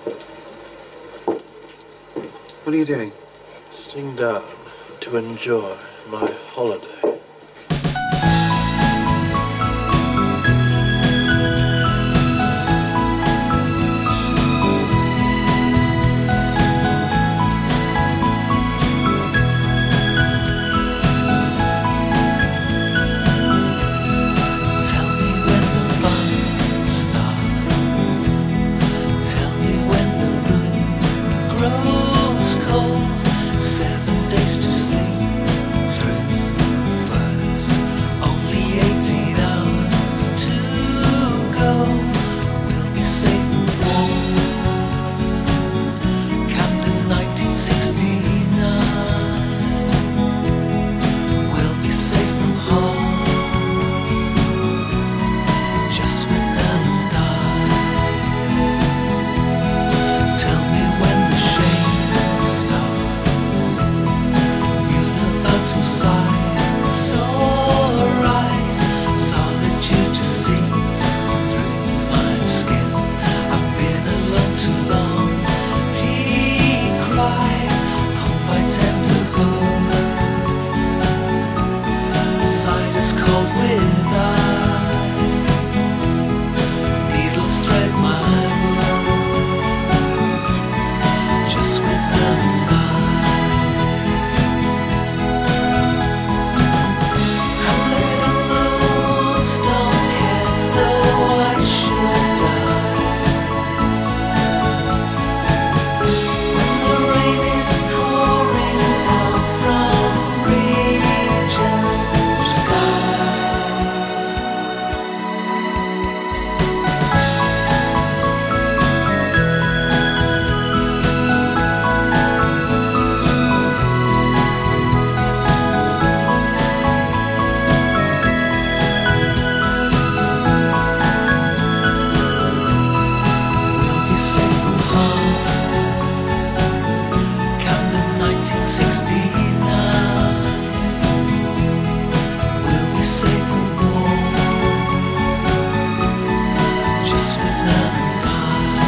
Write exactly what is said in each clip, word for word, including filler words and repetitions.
What are you doing? Sitting down to enjoy my holiday. Seven days to sleep through first. Only eighteen hours to go. We'll be safe and warm. Camden nineteen sixty-nine. We'll be safe from harm. Just Withnail and I. Tell me when the shame starts. Some silence or rise, solitude just seeps through my skin. I've been alone too long, he cried, hung by tender hope. Silence cold with eyes, needles thread my blood, just Withnail and I. sixty-nine. We'll be safe and warm, just Withnail and I.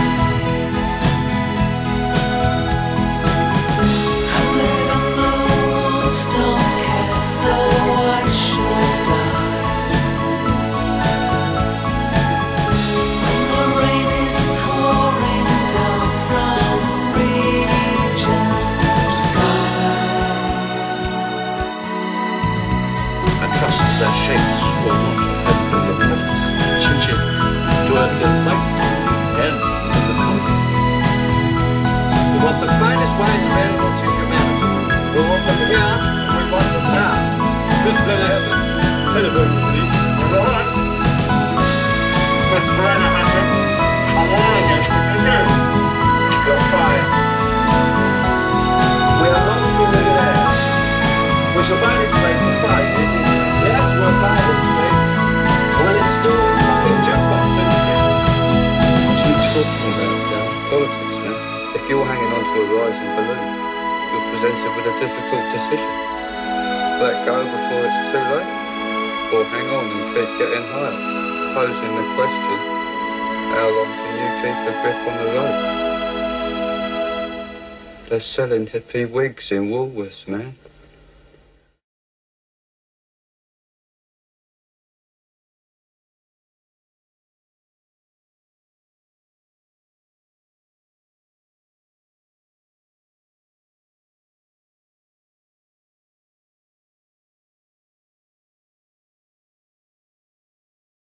Hamlet and the wolves don't care, so I should die. When the rain is pouring down from Regent's sky, trust their shapes will not offend the lips. Chin-chin, to earn their light and in the country. We want the finest wines available to humanity. We want them here, and we want them now. This very heaven. Telephone, please. Go on. With Brenner Hunter, I'm warning you. You're fired. We are not two millionaires. We shall buy this place for five years. Yes, we'll buy this place. When it's still fucking jackpots in here. What are you talking about, Dan? Politics, man. If you're hanging on to a rising balloon, you're presented with a difficult decision. Let go before it's too late, or hang on and keep getting higher, posing the question, how long can you keep a grip on the rope? They're selling hippie wigs in Woolworths, man.